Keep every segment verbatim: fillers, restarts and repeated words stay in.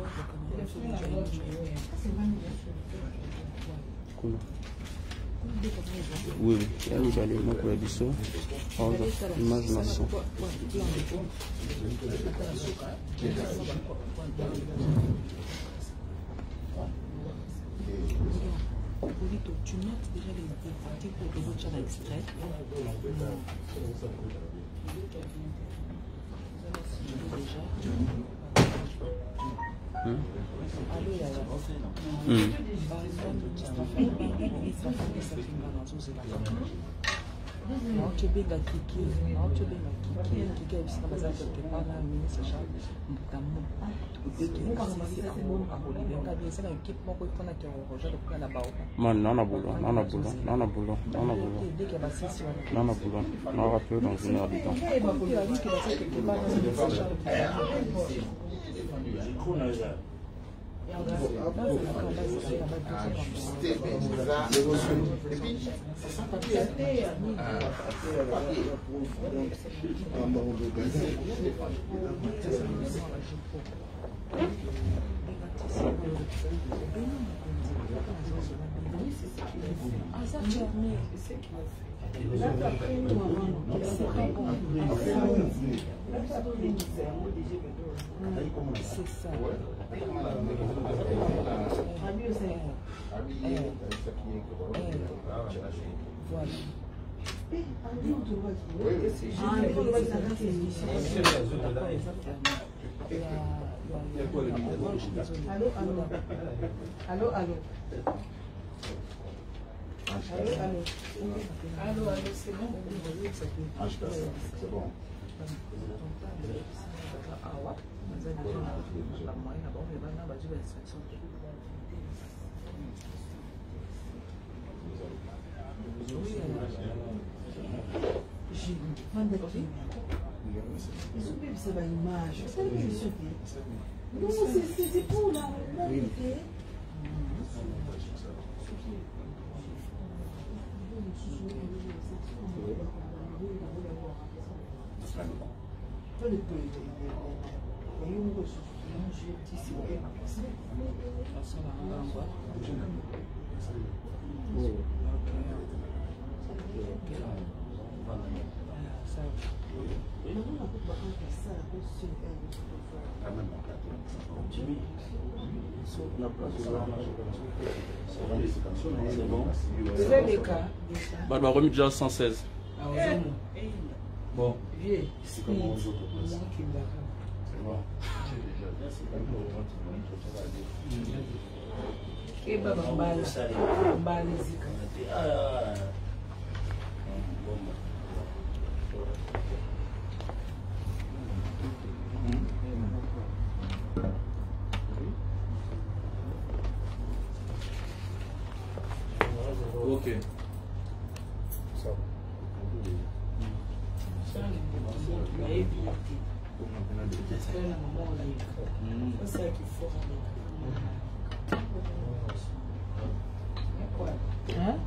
Oui, oui, il y a eu j'allais moi pour la biseau. Image maçon. Tu notes déjà les parties pour les autres choses extrait. Tu benga kiki, tu benga kiki, kiki est sur bazar quelque part là, ministre Charles Mbukamu. Dès que c'est bon à Bolivie, on a bien ça dans l'équipe, moi quand on a qui rejoint le plan là-bas. Man, non, non, boulot, non, non, boulot, non, non, boulot, non, non, boulot. Dès qu'il y a passé sur. Non, non, boulot, non, rappelez dans une heure du temps. Et ma copine a dit qu'il va faire quelque part dans le ministre Charles Mbukamu. C'est ça. Voilà. Allô, allô. Allô, allô. Allô, allô. Allô, allô, c'est bon. C'est bon. C'est une image. Non, c'est pour la réalité. C'est bon. C'est les cas. Bah, bah, remis déjà cent seize. Bon. Vieux. C'est bon. Et bah, bah, bah, ok. Ça. C'est ça qu'il faut. Hein?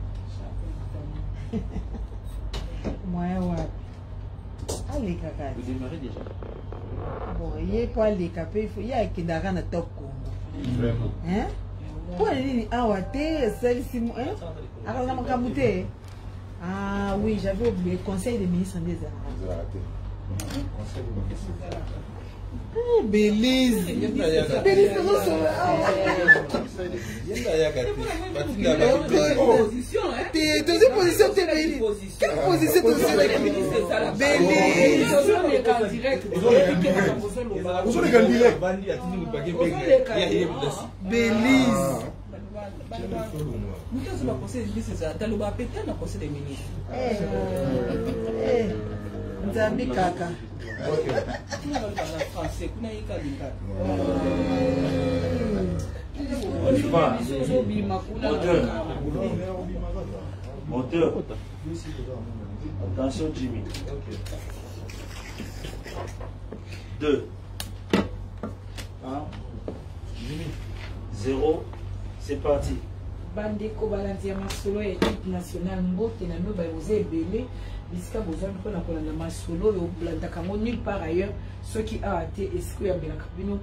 Moyen ouais. Allez caca. Vous démarrez déjà. Bon, il y a pas les capés, il faut y a qui d'aran à top Congo. Hein? Pour aller à Ouate, celle-ci, hein? Alors on a mon ah oui, j'avais oublié le conseil des ministres des Arabes. Conseil des ministres. Oh, Belize. Belize, non, position, hein? T'es dans une position, t'es Belize. Quelle position t'es dans Belize? Belize. Vous avez gagné direct. Belize. Nous sommes au conseil des ministres, c'est le bas pété dans le conseil des ministres. Eh, eh, Nzambi kaka. On y va. Moteur. Moteur. Attention Jimmy. deux. un. zéro. C'est parti. Bandeko balanzi ya masolo ya équipe nationale mbote na no ba oser ebele bisika bozan ko na kolanda masolo yo blanda kango nulle part ailleurs ceux qui a été escoué ya belaka bino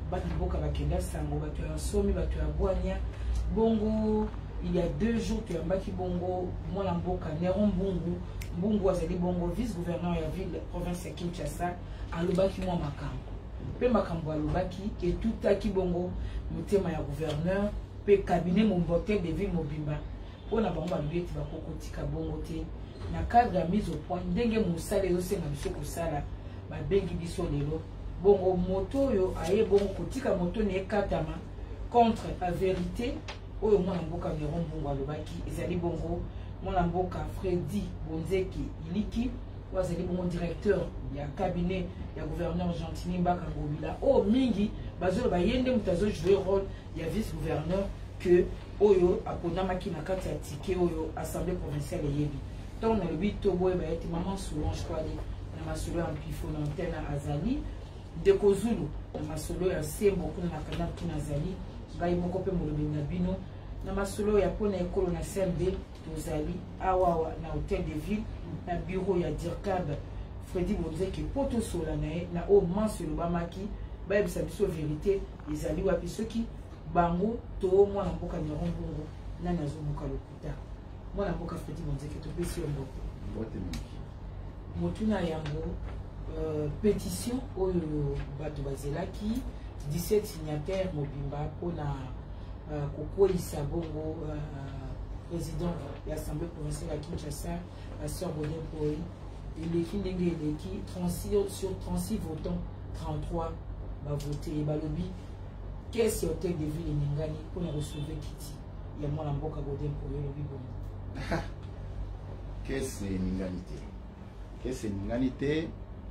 bato mboka bakenda sango bato ya somi bato ya bwania bongo il y a deux jours tu ambaki bongo mwana mboka Néron Mbungu Mbungu azali bongo vice-gouverneur ya ville province ya Kinshasa alobaki mwa makambo pe makambo alobaki etutaki bongo motema ya gouverneur pe cabinet mombotel de ville mobimba pona bango balobi eti bakokotika bongo te na cadre ya mise au point ndenge mosala ezosenga biso kosala babengi biso lelo bongo moto oyo aye bongo kotika moto ne ekatama contre la vérité oyo mwana mboka Néron Mbungu alobaki ezali bongo mwana mboka Freddy Bonzeki Iliki wazali bongo directeur ya cabinet ya gouverneur Gentini Mbaka Ngobila o mingi bazolo bayende mutazo jouer rôle ya vice gouverneur que oyo aponamaki na kati ya tike oyo assemblée provinciale yebi donc na lobi to boye ba eti maman Solange Kwali na masolo ya mpifo na antenne azali Ndeko Zulu na masolo ya sembo kuna na kana kuna azali ngai moko pe molobi na bino na masolo ya pona ekolo na C M B tozali awawa na hôtel de ville na bureau ya Dirkab Freddy Bonzeki poto sola na ye na o mansolo bamaki bayebisa biso vérité ezali wapi soki bango to mwana mboka Néron Mbungu nani azomuka lokuta mwana mboka Freddy Bonzeki topesi yo mboka mbote mingi motuna yango euh, pétition oyo bato bazelaki dix-sept signataires mobimba pona uh, kokweyisa bongo uh, président de l'Assemblée provinciale à Kinshasa la sœur Godin Poi eleki ndenge eleki trente-six sur trente-six votants trente-trois bavoté balobi kesi ya hôtel de ville eningani mpona kosauve kiti ya mwana mboka Godin Poi elobi bongo kesi eningani te kesi eningani te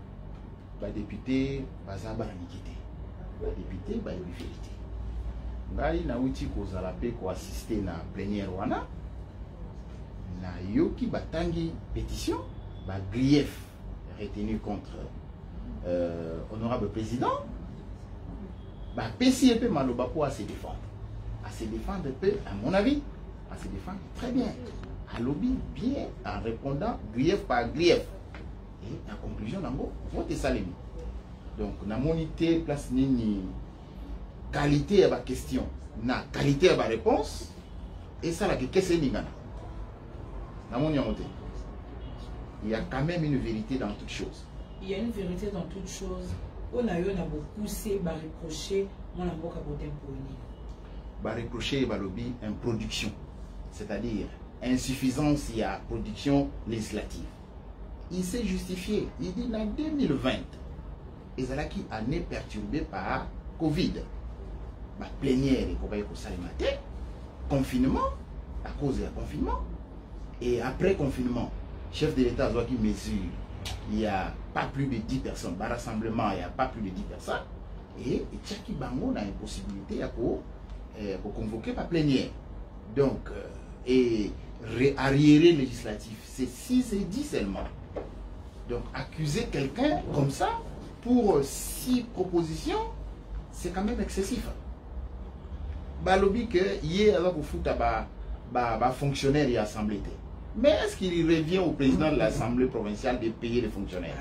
badepute baza baniki te badepute bayebi vérité ngai nauti kozala mpe koassiste na plénière wana na yoki batangi pétition ba grief retenu contre euh, honorable président ba pesi epe maloba po à se défendre à se défendre peu à mon avis à se défendre très bien à lobby bien en répondant grief par grief et en conclusion nango vote salemi donc na monité place nini qualité à ma question na qualité à ma réponse et ça la que c'est ningana na mon yamote il y a quand même une vérité dans toute chose il y a une vérité dans toute chose on a eu on a beaucoup c'est ba reprocher mon amboka Godin Poi ba reprocher ba lobby en production c'est-à-dire insuffisance il y a production législative il s'est justifié il dit en deux mille vingt ezalaki année perturbée par Covid ma plénière et kobaye ko salimate confinement à cause du confinement et après confinement chef de l'État a qui mesure il y a pas plus de dix personnes par rassemblement il y a pas plus de dix personnes et Tchaki Bango a une possibilité à pour eh, convoquer par plénière donc euh, et arriéré législatif c'est six et dix seulement donc accuser quelqu'un comme ça pour six propositions c'est quand même excessif balobi que hier alors pour foutre ba ba ba fonctionnaire et assemblée mais est-ce qu'il revient au président de l'Assemblée provinciale de payer les fonctionnaires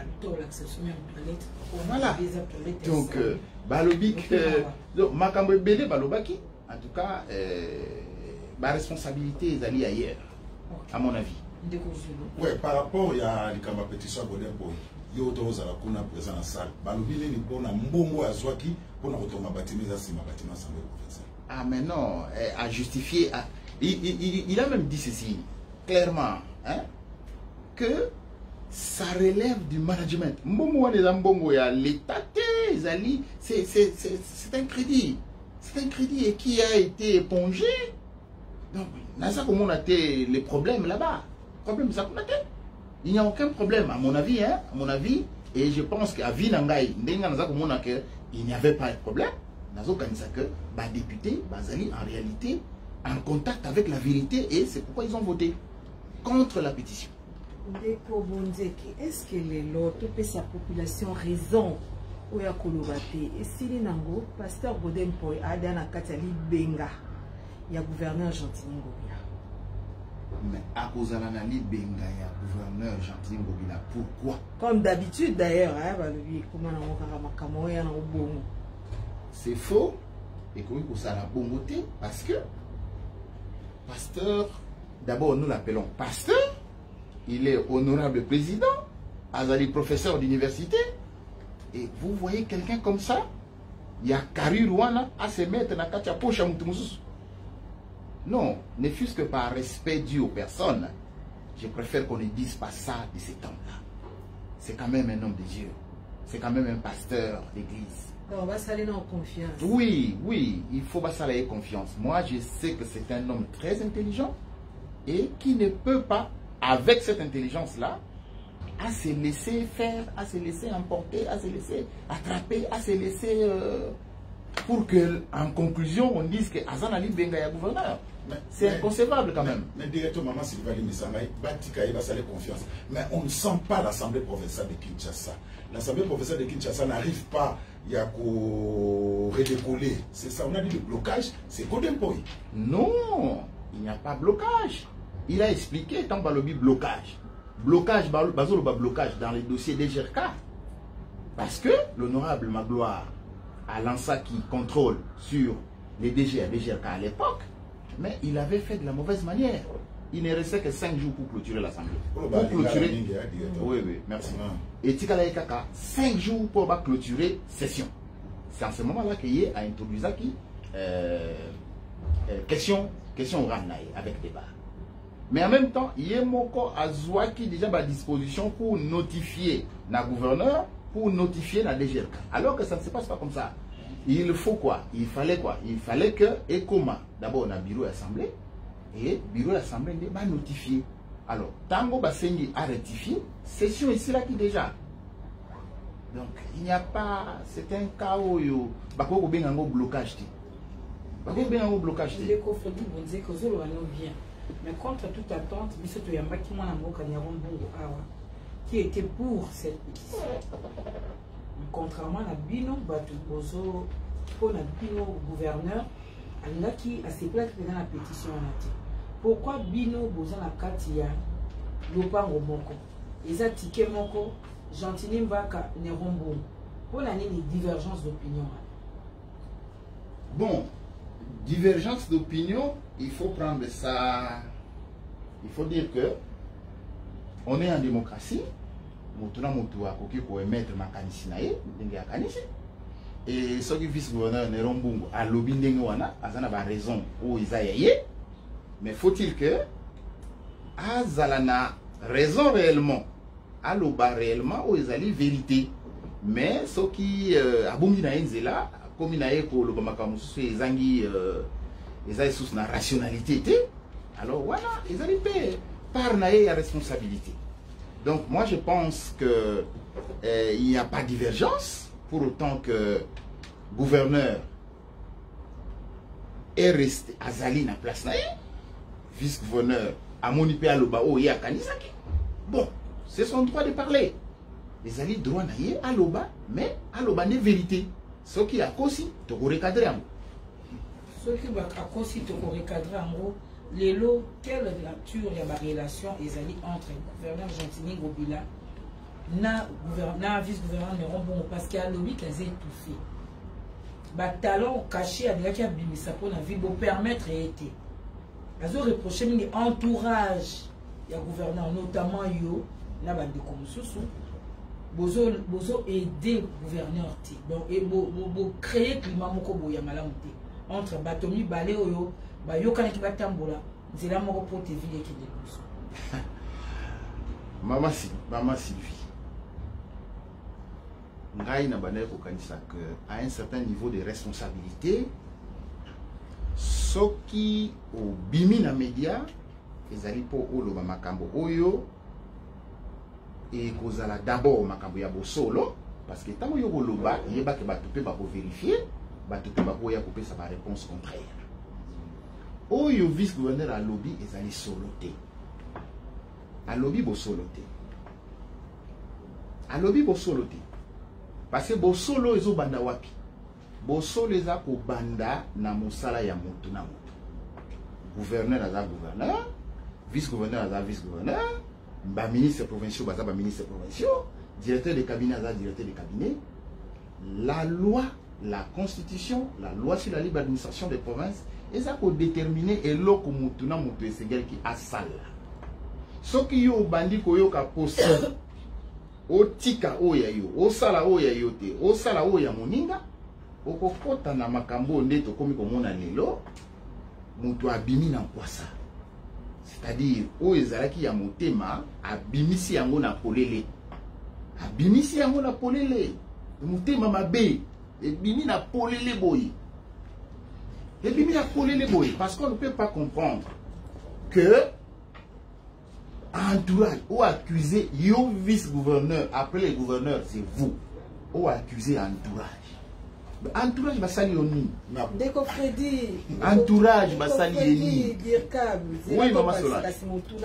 voilà donc euh, balobi que donc makambo belé balobaki en tout cas euh, ba responsabilité est allée ailleurs à mon avis ouais par rapport il y a les campagnes pétition à Godin Poi yo to za la kuna présent en salle balobi ni pona mbongo azwaki pona kotoma batimiza sima batima assemblée provinciale. Ah mais non, à justifier, à, il, il, il a même dit ceci, clairement, hein, que ça relève du management. L'État, c'est un crédit. C'est un crédit et qui a été épongé. Donc, comment on a été les problèmes là-bas. Problème, ça qu'on a été. Il n'y a aucun problème, à mon avis, hein, à mon avis, et je pense qu'à Vinangaï, il n'y avait pas de problème. Que bah, députés, Bazali, en réalité, en contact avec la vérité, et c'est pourquoi ils ont voté contre la pétition. Ndeko Bonzeki, est-ce que les lots, sa population raison ou ya kolobate et si nango pasteur Godin Poi adana katali benga ya gouverneur Gentini Ngobila. Mais à cause de l'analyse benga ya gouverneur Gentini Ngobila, pourquoi? Comme d'habitude d'ailleurs, hein, comment on a makamo ya na obongo. c'est faux. Et que ça a la bonté parce que pasteur, d'abord nous l'appelons pasteur, il est honorable président, Azali professeur d'université, et vous voyez quelqu'un comme ça, il y a Karirouana à se mettre dans la poche à Moutoumoussous. Non, ne fût-ce que par respect dû aux personnes, je préfère qu'on ne dise pas ça de cet homme-là. C'est quand même un homme de Dieu, c'est quand même un pasteur d'église. On va s'aller dans confiance. Oui, oui, il faut pas s'aller confiance. Moi, je sais que c'est un homme très intelligent et qui ne peut pas, avec cette intelligence-là, à se laisser faire, à se laisser emporter, à se laisser attraper, à se laisser... Euh, pour que, en conclusion, on dise que Azan Ali Benga est gouverneur. C'est inconcevable quand même. Mais directement, Maman Sylvain Missangaï, Batika va s'aller confiance. Mais on ne sent pas l'Assemblée provinciale de Kinshasa. L'Assemblée provinciale de Kinshasa n'arrive pas à redécoller. C'est ça, on a dit le blocage, c'est Kodempoï. Non, il n'y a pas blocage. Il a expliqué tant balobi blocage. Blocage, bazolo blocage dans les dossiers des G R K. Parce que l'honorable Magloire à l'ANSA qui contrôle sur les D G A, D G R K à l'époque, mais il avait fait de la mauvaise manière. Il ne restait que cinq jours pour clôturer l'Assemblée. Pour clôturer. Oui, oui, merci. Et Tikala Kaka, cinq jours pour clôturer session. C'est en ce moment-là qu'il a introduit ça qui euh, euh, question, question orale avec débat. Mais en même temps, il y a Moko Azwa qui déjà à disposition pour notifier le gouverneur, pour notifier la D G R K. Alors que ça ne se passe pas comme ça. Il faut quoi? Il fallait quoi? Il fallait que ECOMA, d'abord on a bureau d'assemblée, et bureau d'assemblée va notifier. Alors, Tango Basengi a rectifié, session ici là qui déjà. Donc, il n'y a pas, c'est un chaos. Bako bien un blocage. Bako bien un blocage. Les conflits, vous dites que vous avez bien. Mais contre toute attente, qui était pour cette pétition. Contrairement à Bino, Batubozo, pour la Bino gouverneur, qui a ses plaques dans la pétition. Pourquoi Bino Bozo la Katia, Lopango Moko, ils ont tiqué Moko, Gentini Mbaka, Nerombo, pour l'année des divergences d'opinion. Bon, divergence d'opinion, il faut prendre ça. Il faut dire que on est en démocratie. Et ce qui vice-gouverneur Nerombungu a lobby n'engwana, azana ba raison où ils aillent. Mais faut-il que azalana raison réellement, aloba réellement où ils allaient vérité. Mais ce qui abongi na enzela, comme na eko le bamakamusu ezangi ezali sous na rationalité. Alors voilà, ils allaient payer par naé à responsabilité. Donc moi je pense que euh, il n'y a pas de divergence pour autant que le gouverneur est resté à Zali na place naé, vice-gouverneur à Monipe Alobao et à Kanisaki. Bon, c'est son droit de parler. Les alliés droit naé à Loba, mais à Loba n'est vérité. Ce qui a aussi, tu peux recadrer en gros. Ce qui a aussi, tu peux recadrer en gros. Les lots, quelle nature il y a la relation entre le gouverneur Gentini Gobila et le vice-gouverneur Nerombo parce qu'il y a lobby qui a étouffé. Le talent caché à qui a bimisa pour la vie pour permettre d'été. Ils ont reproché l'entourage du gouverneur, notamment yo, là bas de comme sous bozo bozo aider le gouverneur ti. Donc et bo bo créer climat moko boya malamuté entre batomi balé oyo. Bah, yo kana kibatambola nzela moko po te ville qui débouche. Maman si, maman Sylvie. Ngai na banel ko kanisa que à un certain niveau de responsabilité, soki au bimi na média, ezali po oloba makambo oyo et kozala d'abord makambo ya bosolo parce que tango yo oloba yeba ke batu pe ba ko vérifier, batu pe ba ko ya ko pesa ba réponse contraire. Oyo vice-gouverneur à lobby et allé soloté. À lobby bo soloté. À lobby bo soloté. Parce que bo solo ezo banda wapi. Bo solo eza ko banda na mosala ya moto na moto. Gouverneur aza gouverneur, vice-gouverneur aza vice-gouverneur, ba ministre provinciaux baza ba ministre provinciaux, directeur de cabinet aza directeur de cabinet. La loi la constitution, la loi sur la libre administration des provinces, et ça peut déterminer et l'eau comme mutuna mutu esengel qui a sala. Ce qui yo bandi koyo ka posa, o tika o ya yo, o sala o ya yo te, o sala o ya moninga, o kokota na makambo ndeto komi komona lelo, mutu abimi na kwasa. C'est-à-dire, o ezalaki ya motema, abimisi yango na polele. Abimisi yango na polele. Motema mabe, ebimi na polele boy. Ebimi na polele boy. Parce qu'on ne peut pas comprendre que entourage, ou accusé, yo vice-gouverneur, après les gouverneurs, c'est vous. Ou accusé entourage. Entourage basali oni. Deko Freddy. Entourage basali oni. Oui, maman Solange.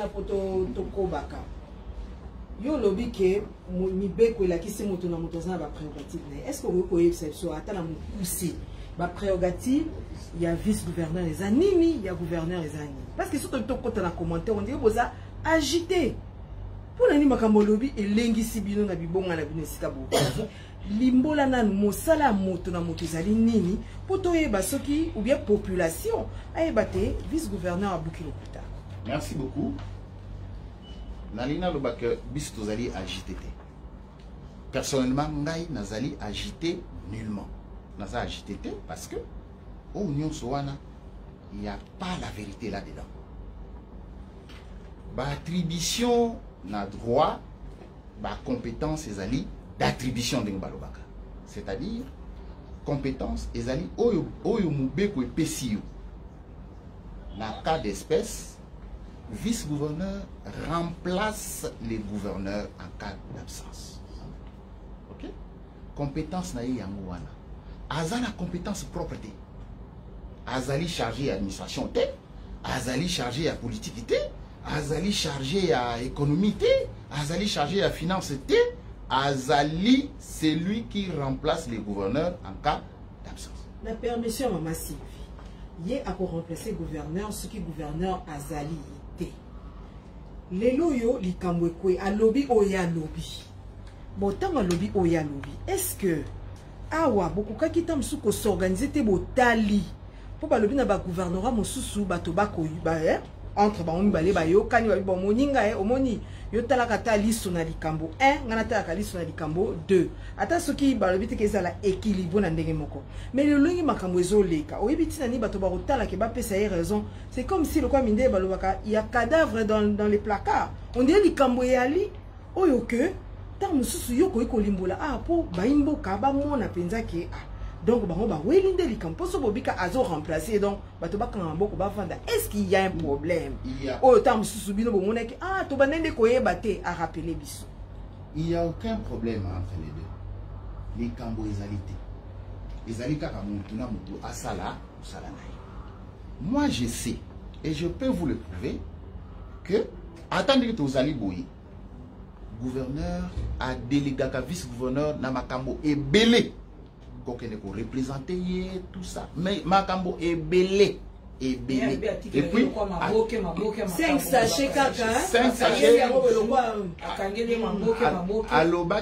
Yo lobby ke mibeko la kisi moto na moto za ba prérogative. Est-ce que vous pouvez exception atala mo pousser ba prérogative il y a vice-gouverneur les animi, il y a gouverneur les animi. Parce que surtout to kota na commentaire on dit boza agité. Pour nani makambo lobby elengi sibino na bibonga na bino sika bo. Limbola nanu mosala moto na moto ezali nini poto yeba soki ou bien population ayeba te vice-gouverneur abuki lokuta. Merci beaucoup. Nalina lobaka bis tozali agité. Personnellement ngai nazali agité nullement. Naza agité parce que au union soana il n'y a pas la vérité là-dedans. Ba attribution na droit ba compétence ezali d'attribution de Balobaka. C'est-à-dire, compétence, ezali oyo oyo mubeko epesi yo. Na cas d'espèce, vice-gouverneur remplace les gouverneurs en cas d'absence. Ok? Compétence na ye yango wana. Aza na compétence propreté. Azali chargé à administration te, azali chargé à politique te, azali chargé à économie te, azali chargé à finance te. Azali, c'est lui qui remplace les gouverneurs en cas d'absence. La permission, maman Sylvie, il y a pour remplacer le gouverneur, ce qui est gouverneur Azali était. Les loyaux, les kamwekwe, à lobby ou ya lobby. Bon, tant à lobby ou ya lobby, est-ce que, awa, beaucoup de gens qui ont s'organiser te botali, pour que lobby n'a pas gouvernorat, mon sous-sous, bato bako yubaye, entre ba on balé ba yo kani ba bon moninga e omoni yo tala kata liso na likambo un ngana tala ka liso na likambo deux ata soki ba lobite ke za la équilibre na ndenge moko mais le longi makambo ezoleka oyebiti na ni bato ba rotala ke ba pesa ye raison c'est comme si le quoi minde ba lobaka il y a cadavre dans dans les placards on dit likambo yali oyo que tant mususu yo ko ikolimbola ah po ba imboka ba mona penza ke ah donc bah on va welinde les campos so bobika azo remplacer donc bato ba kangambo ko ba vanda est-ce qu'il y a un problème oh tam susubino bo monaki ah to banende ko yeba te a rappeler biso il y a aucun problème entre les deux les cambo ezalité ezalika ka mutu na mutu asala usala naï. Moi je sais et je peux vous le prouver que attendez que tozali boyi gouverneur a délégué ka vice-gouverneur na makambo ebele qu'on ko représenter tout ça mais makambo est belé et belé et puis cinq sachets kaka cinq sachets allo bac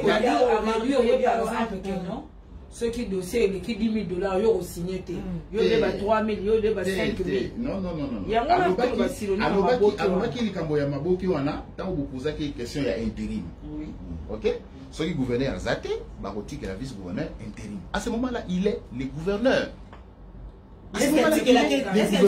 ceux qui dossier les qui dix mille dollars yo signé té yo débat trois mille yo débat cinq mille non non non non il y a un peu de silona allo bac il kambo ya maboki wana tant vous posez question ya intérim OK. Ce qui gouverneur Zate, Baroti qui est la vice-gouverneur intérim. À ce moment-là, il est le gouverneur. À ce moment-là, il est le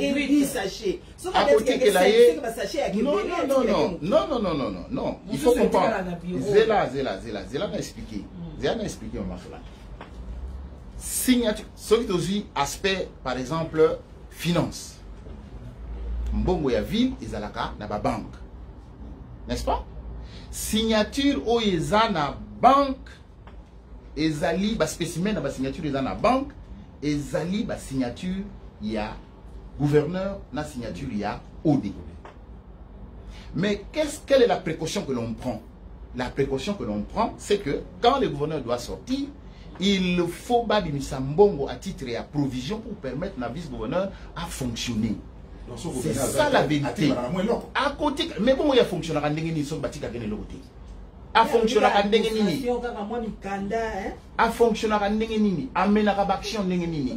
gouverneur. Non, non, non, non, non, non, non, non. Il faut comprendre. Zéla, Zéla, Zéla, Zéla m'a expliqué. Zéla m'a expliqué, on m'a fait là. Signature, ce qui est aussi aspect, par exemple, finance. Mbongo ya ville, Izalaka, na ba banque. N'est-ce pas? Signature au ezana banque ezali ba spécimen na ba signature ezana banque ezali ba signature ya gouverneur na signature ya O D. Mais qu'est-ce quelle est la précaution que l'on prend? La précaution que l'on prend, c'est que quand le gouverneur doit sortir, il faut babimisa mbongo à titre et à provision pour permettre la vice-gouverneur à fonctionner. C'est ça la vérité. À côté, mais bon, il y a fonctionnaire à a fonctionnera ndenge nini a fonctionnera ndenge nini amenaka ba action ndenge nini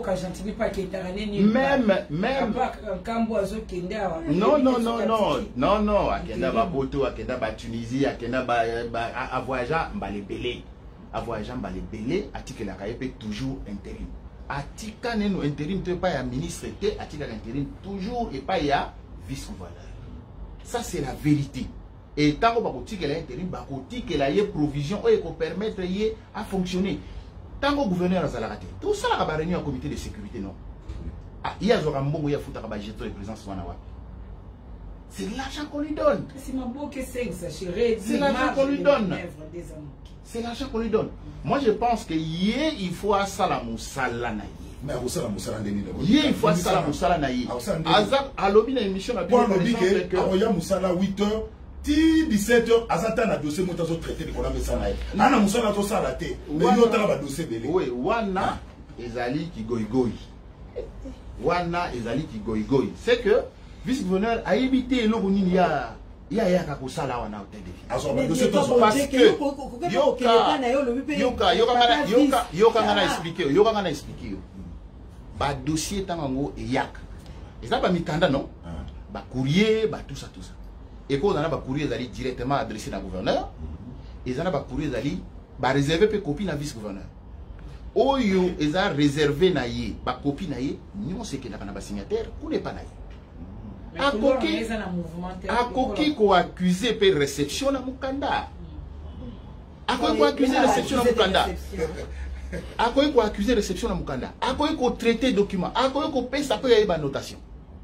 même même non non non non non non akenda ba Boto akenda ba Tunisie akenda ba a voyager mbale belé a voyager mbale belé atikela kayepe toujours intérim atika neno intérim te pas ya ministre te atika intérim toujours et pas ya vice-gouverneur. Ça c'est la vérité. Et tant qu'on va dire l'intérim, bah côté que la provision et qu'on permettre y à fonctionner. Tant que gouverneur a raté, tout ça va réunir un comité de sécurité non. Ah, il y a un bon il y a foutu à jeter les présences Wanawa. C'est l'argent qu'on lui donne. C'est ma beau que c'est ça chérie. C'est l'argent qu'on lui donne. C'est l'argent qu'on lui donne. Moi je pense que hier il faut à Salamou Salana. Mais au Salamou Salana hier il faut à Salamou Salana. Azak à l'objet de l'émission a bien exemple que Aroya Moussala huit heures ti dix-sept heures azata na dossier motazo traité de kola mesana ana musala to sala te mais yo tala ba dossier belé oui wana ezali ki goigoi wana ezali ki goigoi c'est que vice-gouverneur a évité eloko nini ya ya ya ka kosala wana hôtel de ville aso ba dossier to parce que yoka yoka yoka yoka yoka ngana expliquer yoka ngana expliquer ba dossier tango e yak ezaba mikanda non ba courrier ba tout ça tout ça. Et quand on a un courrier directement adressé au gouverneur, ils ont un courrier qui réservé pour copie à vice-gouverneur. Oyo, ils ont réservé na yé, ba copie na yé, nous c'est qu'il n'a pas signataire, ou n'est pas na yé. A coquille, a coquille qu'on accusé pour réception à Mukanda. A coquille qu'on accusé réception à Mukanda. A coquille qu'on accusé réception à Mukanda. A coquille qu'on traité document. A coquille qu'on paye ça peut y avoir une notation.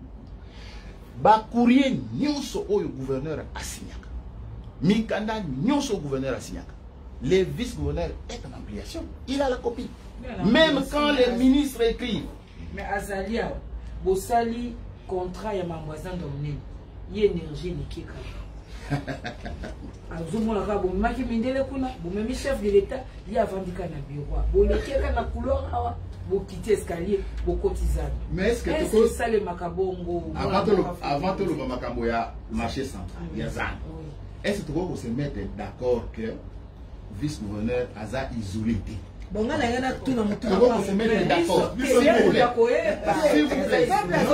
Ba courrier nyonso oyo gouverneur asignaka mikanda nyonso gouverneur asignaka le vice-gouverneur est en ampliation, il a la copie même quand les ministres écrivent. Mais Azalia bosali contrat ya mamboisin domné y énergie nikika azomona ka bo maki mindele kuna bo même chef de l'état y avandika na bureau bo lekeka na couloir awa bo quitter escalier bo cotisane. Mais est-ce que tu ça le makabongo avant tout avant tout le makambo ya marché central ya zan est-ce que tu peux se mettre d'accord que vice-gouverneur aza isolé bon nga na ngana tuna mutu na ko se mettre d'accord s'il vous plaît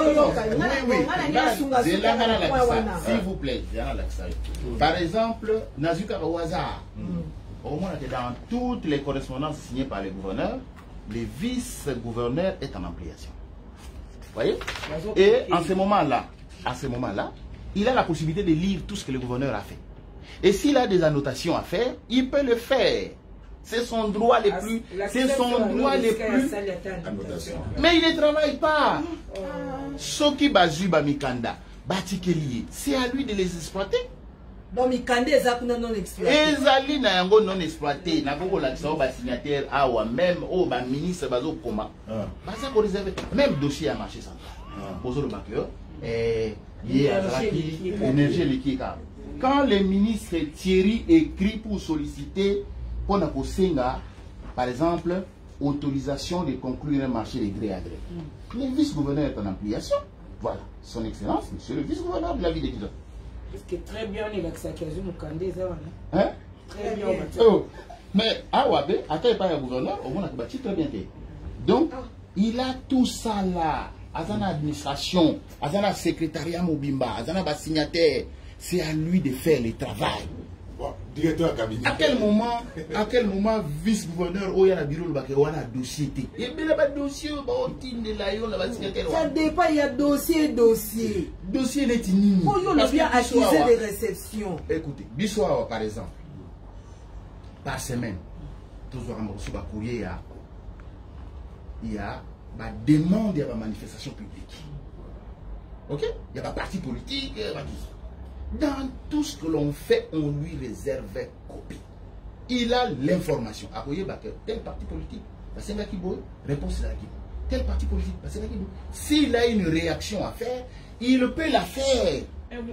s'il vous plaît par exemple Nazuka au hasard au moins que dans toutes les correspondances signées par les gouverneurs le vice-gouverneur est en ampliation. Voyez? Et en ce moment-là, à ce moment-là, il a la possibilité de lire tout ce que le gouverneur a fait. Et s'il a des annotations à faire, il peut le faire. C'est son droit le plus. C'est son droit le plus. Mais il ne travaille pas. Ce qui bazu Bamikanda, Batikelier, c'est à lui de les exploiter. Donc, Mikanda est non exploité. Ezali na yango non exploité. Na koko la kisao ba signataire awa même au ba ministre bazo koma. Baza ko réserver même dossier à marché central. Poso le baqueur et lié à la énergie liquide. Quand le ministre Thierry écrit pour solliciter pour na kosenga par exemple autorisation de conclure un marché de gré à gré. Le vice-gouverneur est en ampliation. Voilà, son excellence, monsieur le vice-gouverneur de la ville de Kizot. Parce que très bien, on est là que ça a Mukandé, ça va. Hein? Très bien. Oh. Mais à Ouabe, à tel pas le gouverneur, au moins, il a très bien fait. Donc, il a tout ça là. À son administration, à son secrétariat Mobimba, à son signataire, c'est à lui de faire le travail. Bon, directeur cabinet. À quel moment, à quel moment, vice-gouverneur, il y a un bureau, il y a un dossier. Il y a un dossier, il y a un signataire. Ça dépend, il y a dossier, dossier. Dossier, il est inini. On a bien accusé de réception. Écoutez, Bissoa, par exemple, par semaine, toujours un courrier, il y a des demandes de manifestation publique. Ok? Il y a des partis politiques, il y a tout ça. Dans tout ce que l'on fait, on lui réserve copie. Il a l'information. Tel parti politique, réponse à tel parti politique, s'il a une réaction à faire, il peut la faire.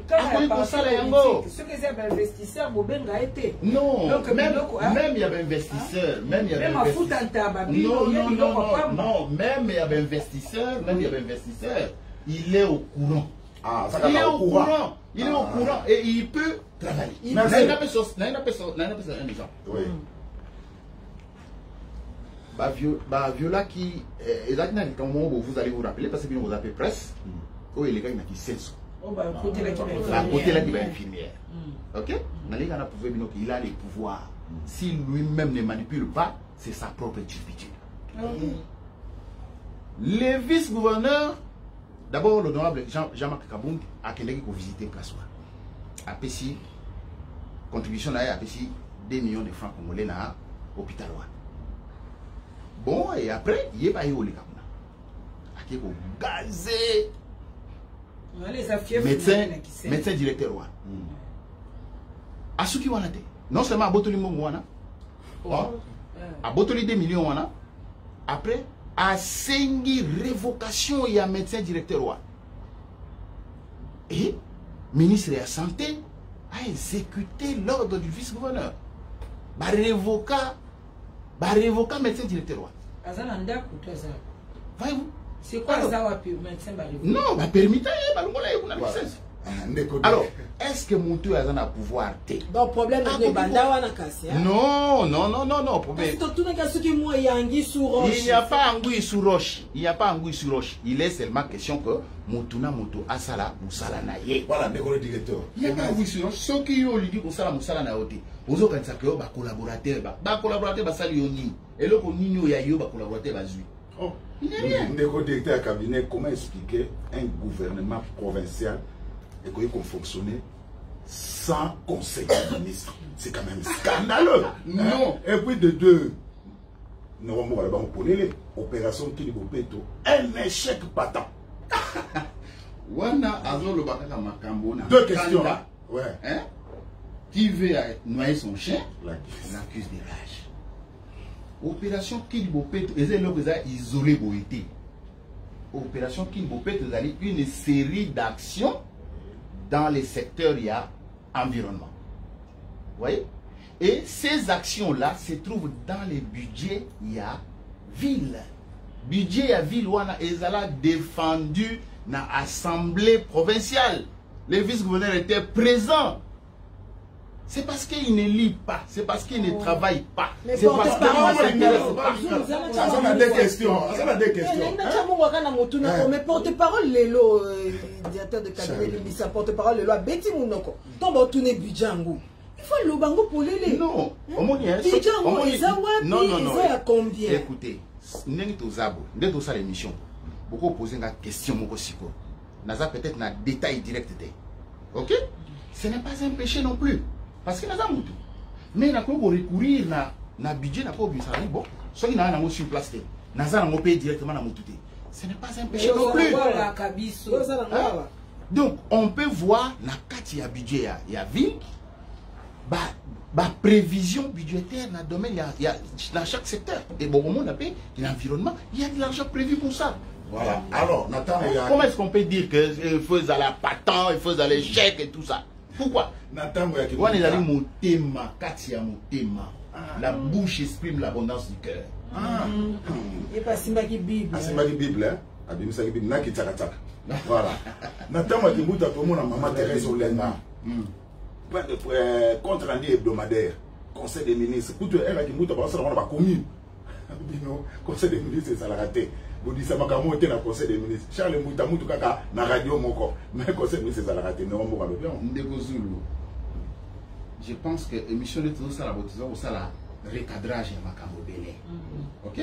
Ceux qui sont investisseurs, ils été. Non, même il y a des investisseurs, même il y a des investisseurs. Non, non, non, non, même il y a des investisseurs, même il y a des investisseurs, il est au courant. Ah, ça il est au courant. Il est au courant et il peut travailler. Il n'a pas un exemple. Oui. Bah, bah, Viola qui, exactement, comment vous allez vous rappeler, parce que vous avez presse, oh, il est gars, il a qui seize. Oh, bah, côté là qui va infirmière. Côté là qui va infirmière. Ok? Il a les pouvoirs. Si lui-même ne manipule pas, c'est sa propre turpitude. Okay. Les vice-gouverneurs, d'abord l'honorable Jean-Marc Kaboung a quelqu'un qui a visité Place. A Pessi, contribution à Pessi, deux millions de francs congolais à l'hôpital. Bon, et après, il n'y a pas eu au Likabuna. Il y a gazé. Médecin, médecin directeur. À ce qui wana te. Non seulement à Botoli Mongwana, à Botoli deux millions wana, après, à Sengi révocation, il y a médecin directeur. Et, ministre de la Santé a exécuté l'ordre du vice-gouverneur. Bah révoca, bah révoca médecin directeur. Voyez-vous? C'est quoi ça, médecin? Non, bah permettez, bah le voilà, on a licence. Alors, est-ce que mon tour a un pouvoir? Donc, problème de Bandawana Kassia. Non, non, non, non, non, problème. Il n'y a pas Angui sous roche. Il n'y a pas Angui sous roche. Il est seulement question que Moutuna Moutou Asala Moussala Naye. Voilà, le directeur. Il n'y a pas Angui sous roche. Ceux qui ont dit que Moussala Moussala Naye, aux autres, ça que va collaborateur, va collaborateur, va saluer. Et là, on y a eu un collaborateur, va jouer. Oh, le directeur cabinet, comment expliquer un gouvernement provincial et qu'il peut fonctionner sans conseil du ministre? C'est quand même scandaleux. Non. Et puis de deux, nous allons connaître l'opération qui est un échec patent. Deux questions. Ouais. Hein? Qui veut noyer son chien l'accuse de rage. Opération Kilbopeto, ils ont isolé Boïté. Opération Kilbopeto, vous avez une série d'actions dans les secteurs il y a environnement. Vous voyez? Et ces actions-là se trouvent dans les budgets il y a ville. Budget à ville, ils ont défendu dans l'Assemblée provinciale. Les vice-gouverneurs étaient présents. C'est parce qu'ils ne lisent pas, c'est parce qu'ils ne travaillent pas. C'est parce qu'ils ne savent pas. Ça a des questions. Ça a des questions. Mais porte-parole, Lélo, directeur de cabinet de Bissa, porte-parole, Lélo, Betty Mounoko. Tombe tourner Bidjango. Il faut le bango pour l'élé. Non, Bidjango, ils ont non, non, non. Combien? Écoutez, n'est pas Zabo, n'est pas l'émission. Beaucoup posent une question, mon cosico. Naza peut-être un détail direct. Ok? Ce n'est pas un péché non plus. Parce que nous avons tout. Mais nous avons recourir à budget, nous avons bon, soit nous avons sur place, nous avons payé directement dans tout. Ce n'est pas un péché non plus. Donc, on peut voir dans le budget, il y a ville, la prévision budgétaire dans le domaine, il y a dans chaque secteur. Et bon, on a payé l'environnement, il y a de l'argent prévu pour ça. Voilà. Alors, Nathan, comment est-ce qu'on peut dire qu'il faut aller à patent, il faut aller chèque et tout ça? Pourquoi? La bouche exprime l'abondance du cœur. Et pas si qui Bible. Ah, c'est ma Bible, hein? Abimisa qui Bible, n'a qui tchaka. Voilà. Nathan m'a dit mouta pour mon maman Thérèse Olena. Compte rendu hebdomadaire. Conseil des ministres. Pour elle a dit mouta parce qu'on a commis. Conseil des ministres, ça l'a raté. Vous dites ça m'a monté dans le conseil des ministres. Charles Mouta Moutou Kaka na radio moko. Mais le conseil des ministres, ça l'a raté. Non, on va le faire. Je pense que l'émission de tout ça, la baptisation, ça la recadrage à Makambo Belé. Ok?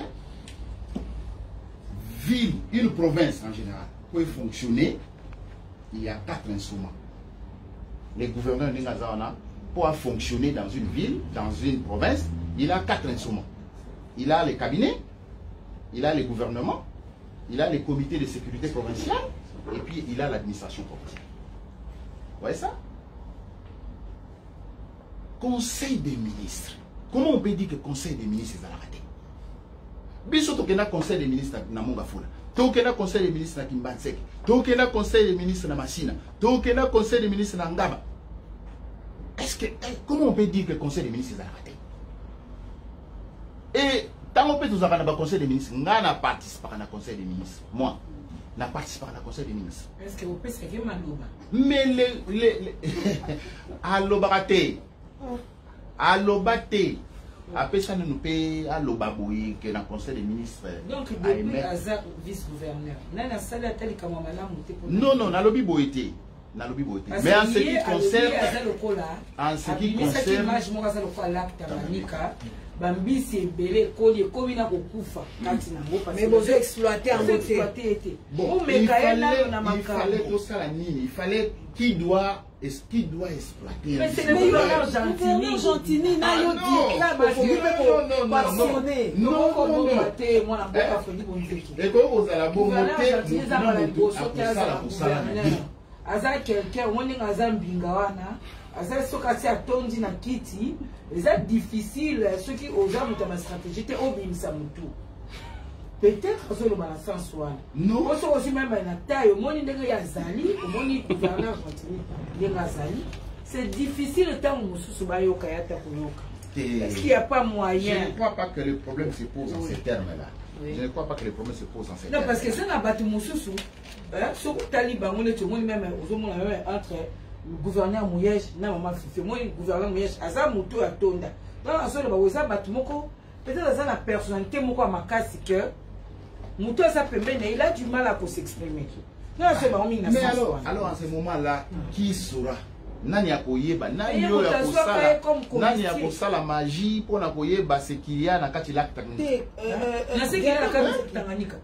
Ville, une province en général, pour fonctionner, il y a quatre instruments. Les gouverneurs de Nazarana, pour fonctionner dans une ville, dans une province, il a quatre instruments. Il a les cabinets, il a les gouvernements, il a les comités de sécurité provinciale, et puis il a l'administration provinciale. Vous voyez ça? Conseil des ministres. Comment on peut dire que conseil des ministres est à la raté? Biso tokena conseil des ministres na Mongafula. Tokena conseil des ministres na Kimbansek. Tokena conseil des ministres na Massina. Tokena conseil des ministres na Ngaba. Est-ce que comment on peut dire que le conseil des ministres est à la raté? Et tant qu'on peut nous avoir dans le conseil des ministres, on a participé dans le conseil des ministres. Moi, n'a participé à la conseil des ministres. Est-ce que vous pensez que Maloba? Mais les... les, les Alobate. Alobate. Après ça, nous payons à l'Obaboui, que dans le conseil des ministres. Donc, depuis Azar, vice-gouverneur, non, non, dans le Boité. Dans le Boité. Mais en ce qui concerne. En ce qui concerne. Bambi c'est belé collier comme il a kufa kati na ngo parce mais vous exploiter en beauté. Bon, il fallait, il fallait tout ça la nini, il fallait qui doit qui doit exploiter. Mais c'est le gouverneur Gentini. Gentini na yo dit là ba faut passionné. Non non non. Moi na boka foni bonzeki. Et quand vous allez bon monter, nous allons bosso kaza pour ça. Aza quelqu'un on est dans mbinga wana. Aza sokati atondi na kiti. C'est difficile, ceux qui osent monter ma stratégie, c'est obéissant tout. Peut-être que c'est le bon sens. Non. Parce que aussi même na taille, au monde de Yazali, au monde du gouverneur continue de Yazali, c'est difficile tant que sous Subayoka yata kuyoka. Est-ce qu'il n'y a pas moyen? Je ne crois pas que le problème se pose en ces termes-là. Je ne crois pas que le problème se pose en ces termes. Non, parce que ça n'a pas tout moussou. Ce que Taliban, on est même entre le gouverneur Mouyej, na maman Fifi, moi le gouverneur Mouyej, aza mutu ya tonda. Dans la zone ba oza batumoko, peut-être aza la personnalité moko à makasi que mutu aza pembeni, il a du mal à s'exprimer. Non, c'est ba omi na. Mais alors, alors en ce moment-là, qui saura? Nani ya koyeba, nani yo ya kosala, nani ya kosala magie pour na koyeba ce qu'il y a na kati lac Tanganyika. Euh, na ce qu'il y a na kati Tanganyika.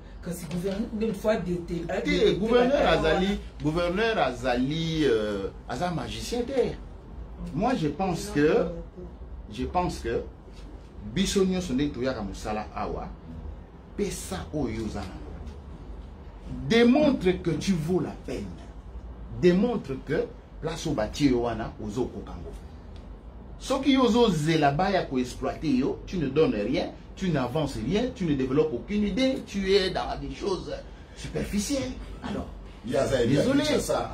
Le gouverneur Azali, gouverneur Azali, euh, Azali magicien terre. Moi je pense que, je pense que, Bissonio sonde toyaka musala awa, pesa oyozana. Démontre que tu vaux la peine. Démontre que place au bâti wana ozo kokango. Ce qui ozo zelaba ya ko exploiter yo, tu ne donnes rien. Tu n'avances rien, tu ne développes aucune idée, tu es dans des choses superficielles. Alors, désolé.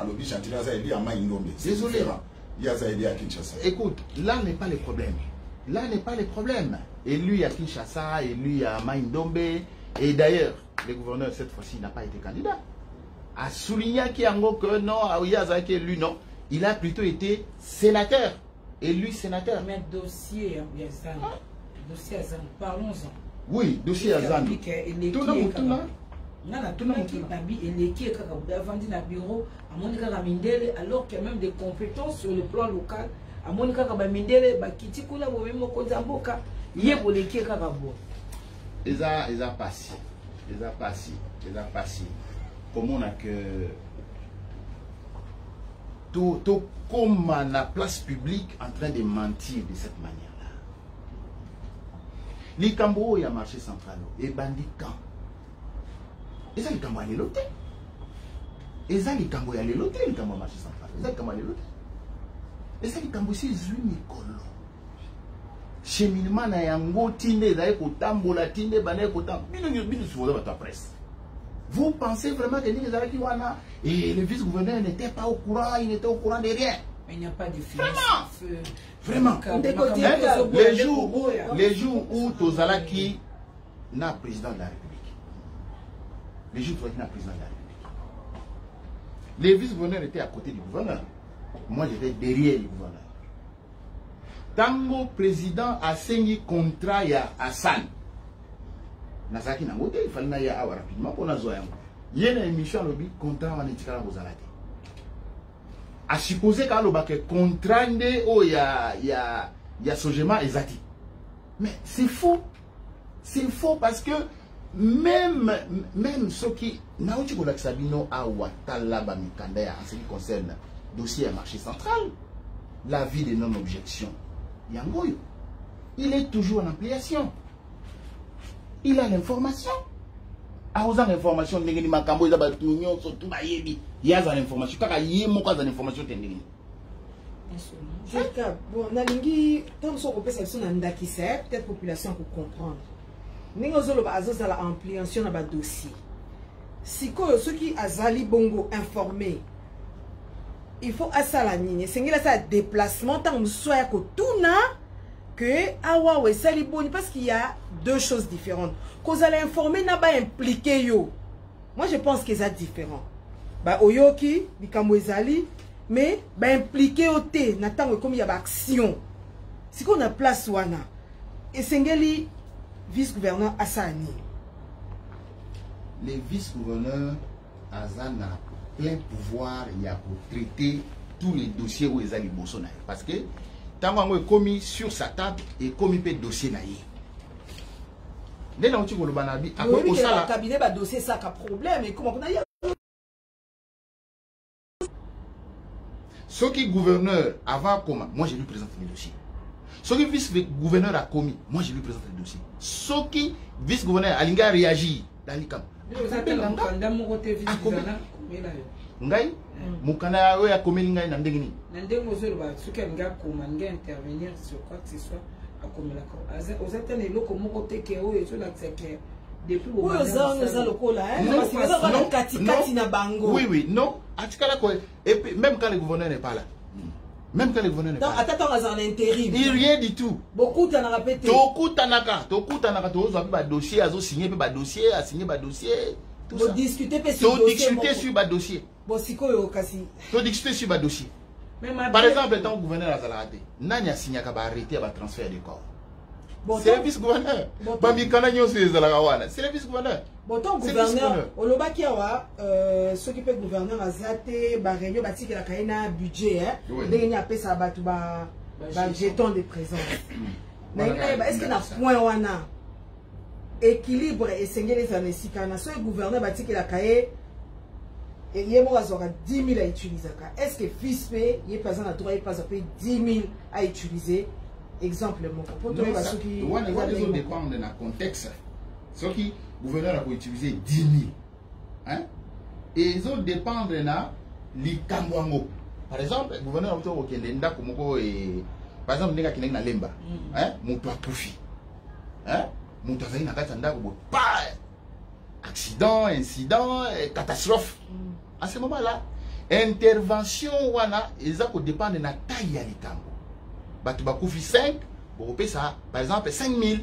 Désolé. Écoute, là n'est pas le problème. Là n'est pas le problème. Et lui à Kinshasa, et lui à Maïndombe. Et d'ailleurs, le gouverneur cette fois-ci n'a pas été candidat. A souligné qu'il y a que non, Yaza qui est élu, non. Il a plutôt été sénateur. Élu sénateur. Mais dossier, bien ça. Dossier Azan, parlons-en. Oui, dossier Azan. Tout le monde, tout le monde. Nana tout le monde qui tabi et les qui est vendu dans le bureau à Monica Ramindele alors qu'il y a même des compétences sur le plan local à Monica Ramindele bah qui t'écoute là vous même au Kozamboka hier pour les qui est Karabo. Ils a ils a passé, ils a passé, ils a passé. Comment on a que tout tout comme la place publique en train de mentir de cette manière. Les Cambo, il y a marché central et bandit camp. Et ça, les Cambo, il y a l'hôtel. Et ça, les Cambo, il y a l'hôtel, les Cambo, marché central. Et ça, les Cambo, il y a l'hôtel. Et ça, les Cambo, c'est une école. Cheminement, il y a un gros tinde, il y a un tambo, la tinde, il y a un tambo. Vous pensez vraiment que les Arakiwana et le vice-gouverneur n'étaient pas au courant, ils n'étaient au courant de rien. Mais il n'y a pas de Vraiment. Vraiment. Les jours, les jours où Tozalaki n'a président de la République. Les jours où Tozalaki n'a président de la République. Les vice-gouverneurs étaient à côté du gouverneur. Moi, j'étais derrière le gouverneur. Tango président a signé contrat à Hassan. Nazaki Nangote, il fallait y avoir rapidement pour nous. Il y a une émission lobby contrat en étiquetant aux alades. A supposer qu'à l'obake contrat oh il y a il y a il y a Sogema et Zati. Mais c'est faux. C'est faux parce que même même ceux qui Naouti Golak Sabino a Ouatala Bamikandaya en ce qui concerne le dossier à marché central, l'avis de non-objection, Yangoyo, il est toujours en ampliation. Il a l'information. A l'information, il y a l'information, il y a l'information, il y a l'information. Bon, Nalingi, comme ça, on peut s'assurer peut-être la population pour comprendre. Nous avons l'ampliation de notre dossier. Si ceux qui ont bongo informé, il faut à ça la ligne. C'est un déplacement, tant que soit que tout n'a que awa ouais sali boni parce qu'il y a deux choses différentes. Quand vous allez informer n'a pas impliqué yo. moi je pense que c'est différent. Bah oyoki, bikambo ezali, mais bah impliqué au thé, n'attend comme il y a action. Si qu'on a place wana, et sengeli vice-gouverneur Assani. Les vice-gouverneurs Azana plein pouvoir il y a pour traiter tous les dossiers où ils ont les Bolsonaro. Parce que tant qu'on est commis sur sa table et commis peu de dossiers naïfs. Dès lors que tu as le banabi, à quoi ça le cabinet va dossier ça a problème et comment on a ce qui gouverneur avant comment moi je lui présente les dossiers. Ce qui vice-gouverneur a commis, moi je lui présente les dossiers. Ce qui vice-gouverneur Alinga réagit dans les camps. Ngai mukana oya komeli ngai na ndenge ni na ndenge ozolo ba soki nga koma nga intervenir sur quoi que ce soit akomela ko aza ozatana eloko moko teke oyo ezola tseke depuis bo oza oza lokola hein parce que ça va kati kati na bango. Oui oui non atikala ko et puis même quand le gouverneur n'est pas là, même quand le gouverneur n'est pas là, attends attends en intérim il rien du tout beaucoup t'en a répété beaucoup tanaka beaucoup tanaka to ozo ba dossier azo signer ba dossier a signer ba dossier tout ça discuter sur discuter sur ba dossier. Bon, si quoi au kasi. Tu discuter sur le dossier. Par exemple, tant que gouverneur a zalade, nani a signé qu'à arrêter à transfert des corps. C'est le vice-gouverneur. Bambi kananyo c'est zalagawana. C'est le vice-gouverneur. Bon, tant gouverneur, au lobaki awa, ceux qui peuvent gouverneur a zate, ba réunion bati que la kaina budget, hein. Dès a payé ça batu ba ba jeton de présence. Mais est-ce qu'il y a point wana équilibre et sengé les années si kana ce gouverneur bati que la kaye et il y a dix mille à utiliser. Est-ce que vice P, il y a pas un droit, il pas dix mille à utiliser? Exemple, mon propos, ça dépend de notre contexte. Ce qui, le gouverneur a utiliser dix mille. Hein? Et ils ont dépendre de l'Ikambwango. Par exemple, le gouverneur a utiliser par exemple, il y a un lemba. Hein? Moutou a poufi. Hein? Moutou a zayina katanda ko pa. Accident, incident, catastrophe. À ce moment-là, intervention wana, ils ont dépend de la taille de l'Ikambo. Batu bakoufi cinq, vous payez ça, par exemple, cinq mille.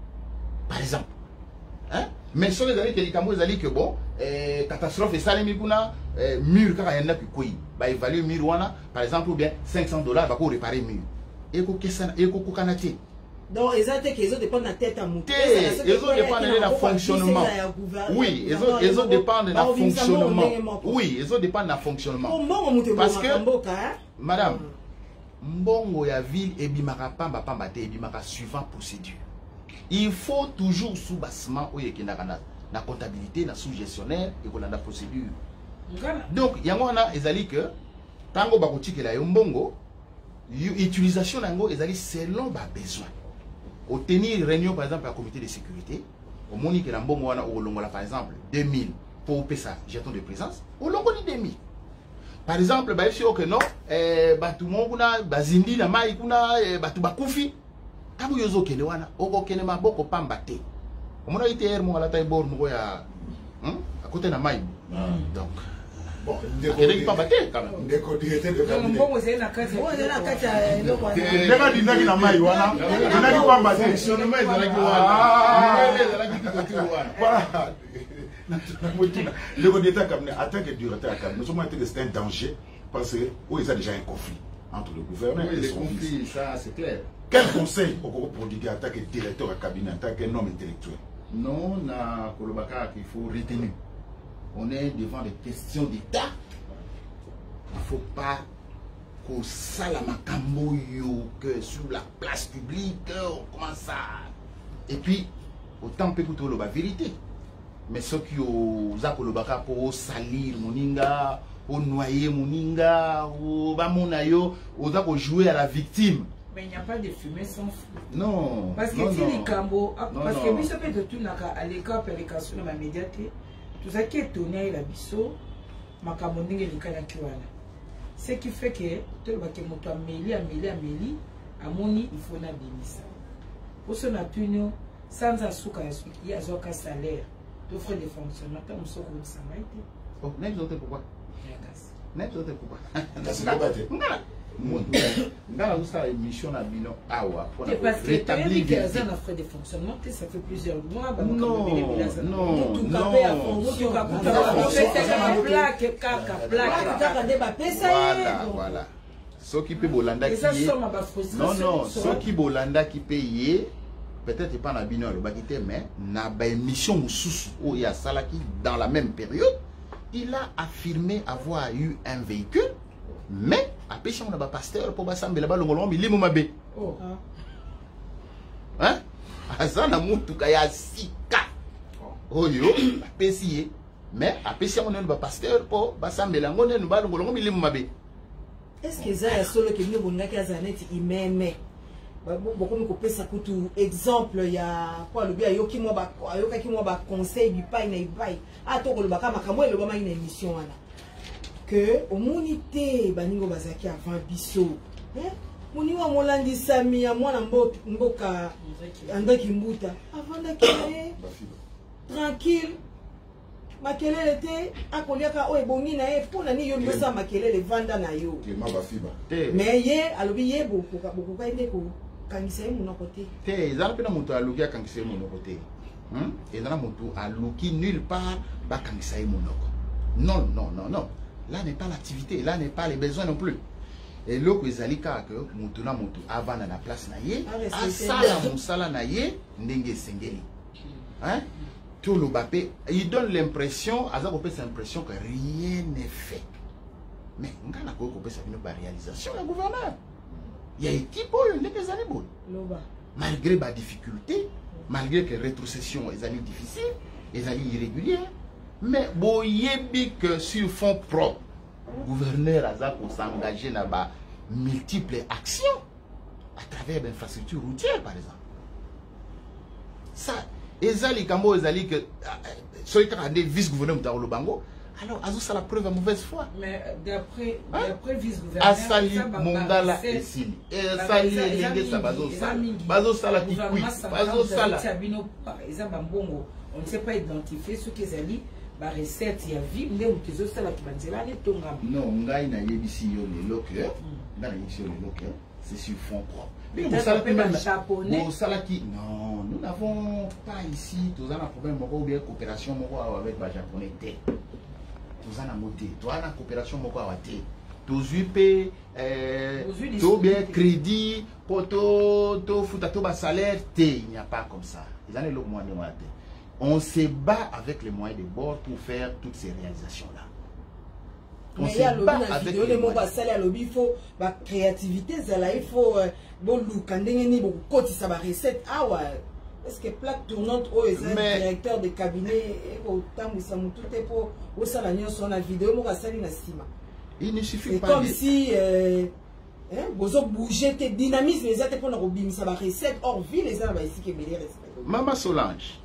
Par exemple. Hein? Mais sur les années que l'Ikambo, ils ont dit que bon, eh, catastrophe et ça, les miguna, eh, mur, quand il y en a qui couillent, bah, évalue mur wana, par exemple, ou bien cinq cents dollars, bah, pour réparer mur. Et pour que donc, ils ont qu'ils ont dépend de la tête à monter. Ils ont dépend de la fonctionnement. Oui, ils ont ils ont dépend de la fonctionnement. Oui, ils ont dépend de la fonctionnement. Parce que, madame, mbongo ya ville et bimaka pamba pamba te bimaka suivant procédure. Il faut toujours sous bassement ou yekina na comptabilité, na sous-gestionnaire et qu'on a la procédure. Donc, yangona ezali que tango bakotiki la mbongo, utilisation nango ezali selon ba besoin. Au tenir réunion par exemple à comité de sécurité, au moni que l'ambongo wana au longola par exemple deux mille pour payer ça jeton de présence, au longo ni deux mille. Par exemple, bah si ok non, eh batu monguna bazindi na mai kuna batu bakufi, tabu yozo kene wana, oko kene maboko pamba te. Omona ite er mo ala tay bor mo ya, hein, à côté na mai. Donc bon, il pas battre quand même. Ndeko directeur de cabinet. Bon, c'est na kati. Oh, c'est na kati. Ndeka dinaki na mai wana. Dinaki kwa mbate. Fonctionnement ezalaki wana. Ezalaki kitoti wana. Voilà. Le directeur de cabinet, en tant que directeur de cabinet, nous sommes que c'est un danger parce que où il y a déjà un conflit entre le gouverneur et le son conflit, fils. ça c'est clair. Quel conseil au groupe prodigué en tant que directeur de cabinet, en tant qu'un homme intellectuel? Non, na Kolobaka qu'il faut retenir. On est devant des questions d'État. Il ne faut pas qu'au salamakambo que sur la place publique, on commence à. Et puis, autant peut écouter la vérité. Mais ceux qui ont Zakolobaka pour salir Moninga, pour noyer Moninga, ou Bamonayo, ou jouer à la victime. Mais il n'y a pas de fumée sans feu. Non. Parce que si les Cambo, parce que Bisso peut tout à l'écart, à l'écart sur la médiatique. Tout ça qui est tourné à la bisso, ma camonding et le canacuana. Ce qui fait que tout le bateau moto amélie, amélie, amélie, à moni, il faut na bénissa. Pour ce natunio, sans un souk à souk, il y a un salaire, de frais de fonctionnement, comme ça, comme ça m'a été. Oh, n'est-ce pas pourquoi? N'est-ce pas pourquoi? C'est pas bête. Dans la émission à Bino Awa pour parce que rétablir tu as un frais de fonctionnement, ça fait plusieurs mois. Non, non, non. Voilà, voilà. Ce qui peut Bolanda qui est. Non, non, ce qui Bolanda qui paye, peut-être pas na Bino le bakité, mais na ba émission sous où il y a Salaki dans la même période, il a affirmé avoir eu un véhicule. Mais après si on a pas pasteur pour bassemble là-bas le ngolombi il est mabe. Oh. Hein? Asa na mutu kaya sika. Oh yo, pesier. Mais après si on a pas pasteur pour bassemble là ngone no ba le ngolombi il est mabe. Est-ce que ça solo que nous bonga kazaneti imeme? Beaucoup me couper ça coûte exemple il y a quoi le bien yoki moi ba yoka ki moi ba conseil du pas na ibai. Ah to ko le baka makambo le ba une émission là. Que au monité baningo bazaki avant biso hein moni wa molandi sami ya mwana mboka mboka andaki mbuta avant d'akile tranquille makelele te akoliaka o ebongi na e pona ni yo mbosa makelele vanda na yo mais ye alobi ye boko boko ka inde ko kangisa ye mon côté te ezala pena moto aloki akangisa ye mon côté hein ezala moto aloki nulle part ba kangisa ye monoko non non non non. Là n'est pas l'activité, là n'est pas les besoins non plus. Et là, que Zalika que Moutuna Moutou avant dans la place naïe, à Sala Moussala naïe, Ndenge Sengeli. Hein? Tout le Bapé, il donne l'impression, à ça qu'on peut cette impression que rien n'est fait. Mais on a qu'on peut ça une réalisation le gouverneur. Il y a équipe il y a des années malgré la difficulté, malgré que rétrocession est années difficiles, les années irrégulières. Mais boyebi que sur fond propre, le gouverneur a pour s'engager dans multiples actions à travers l'infrastructure routière par exemple. Ça, ezali kambo ezali que celui qui a des vice-gouverneurs dans le Bango, alors azo ça la preuve à mauvaise foi. Mais d'après d'après vice-gouverneur, Asali Mongala et Sili. Asali Lenge ça bazo ça. Bazo ça la qui bazo ça la. On ne sait pas identifier ce qu'ils allaient. Ba recette ya vie ndé mutizo sala kibanzela ne tonga non ngai na yebisi yo le locker na yebisi yo le locker c'est sur fond propre mais vous savez même japonais vous savez qui non nous n'avons pas ici tous un problème moko bien coopération moko avec ba japonais té tous un moté toi na coopération moko wa té tous huit euh tout bien crédit poto to futa to ba salaire té il n'y a pas comme ça ils en est le mois de mois. On se bat avec les moyens de bord pour faire toutes ces réalisations-là. On se bat avec les moyens. Il faut la créativité, il faut bon look, ça va recette. Ah ouais. Est-ce que plaque tournante au directeur de cabinet autant où ça me tout est pour au salarié sur la vidéo moi ça na sima. Il ne suffit pas. C'est comme si hein vous bouger tes dynamisme les autres pour nous ça va recette hors ville les gens va ici qui me les respectent. Maman Solange.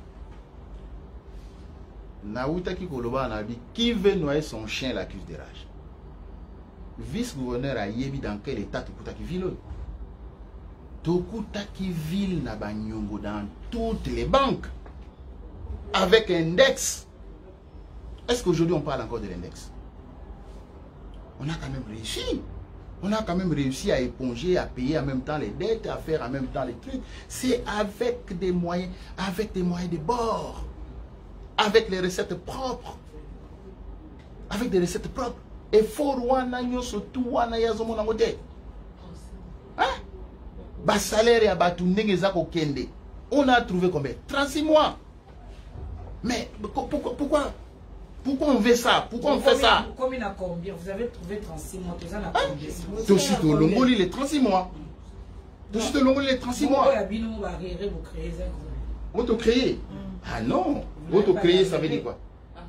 Naoutaki Koloba Nabi, qui veut noyer son chien l'accuse de rage. Vice-gouverneur a yébi dans quel état Tokutaki ville. Tokutaki ville na banyongo dans toutes les banques. Avec index. Est-ce qu'aujourd'hui on parle encore de l'index? On a quand même réussi. On a quand même réussi à éponger, à payer en même temps les dettes, à faire en même temps les trucs. C'est avec des moyens, avec des moyens de bord. Avec les recettes propres. Avec des recettes propres. Et faut wana nyoso tout wana yazomo nangote. Hein? Ba salaire ya batu ndenge za ko kende. On a trouvé combien? trente-six mois. Mais pourquoi pourquoi pourquoi on fait ça? Pourquoi on fait ça? Combien à combien? Vous avez trouvé trente-six mois, tout ça n'a combien? Tout de suite au Longoli les trente-six mois. Tout de suite au Longoli les trente-six mois. Vous vous créez. Ah non, auto créer ça veut dire quoi?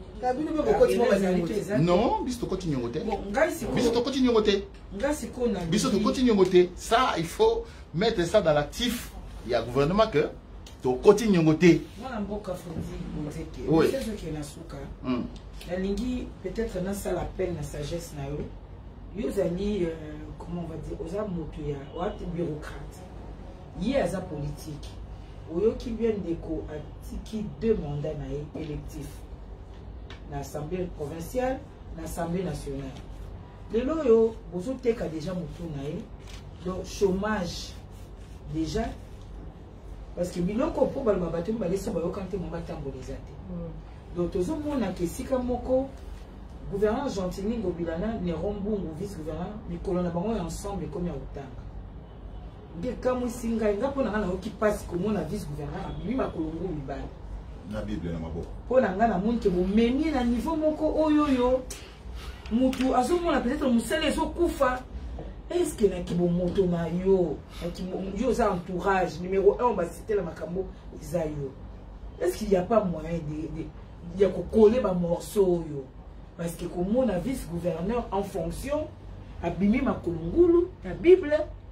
Non, biso continue ngote. Biso continue ngote. Biso continue ngote. Ça il faut mettre ça dans l'actif. Il y a gouvernement que to continue ngote. Moi mboka Fondi Bonzeke. Oui. C'est ce qui est na souka. La lingi peut-être na ça l'appel na sagesse na yo. Yo zali comment on va dire aux amotoya, aux bureaucrates. Yi aza politique. Oyo qui vient d'éco a tiki deux mandats électifs. L'Assemblée provinciale, l'Assemblée nationale. Les loyaux, vous avez déjà monté. Donc, chômage, déjà. Parce que millions de pour le bateau, mais les sommes quand ils m'ont battu en bolisate. Donc, tout le monde a que si comme moko, gouverneur Gentini, Gobilana, Nerombo, vice-gouverneur, mais colonna bango ensemble comme il y a autant. Dès que moi singa, il y a pas de qui passe comme on a vice-gouverneur, lui ma colombo libane. La Bible na mabo. Pour l'angana monde que vous menez à niveau moko oyoyo, mutu azomona peut-être musele zo kufa. Est-ce que qui bon moto na yo, qui yo za entourage numéro un on va citer la makambo izayo. Est-ce qu'il n'y a pas moyen de de il y a coller ba morceau yo parce que comme on a vice-gouverneur en fonction abimi makolungulu la Bible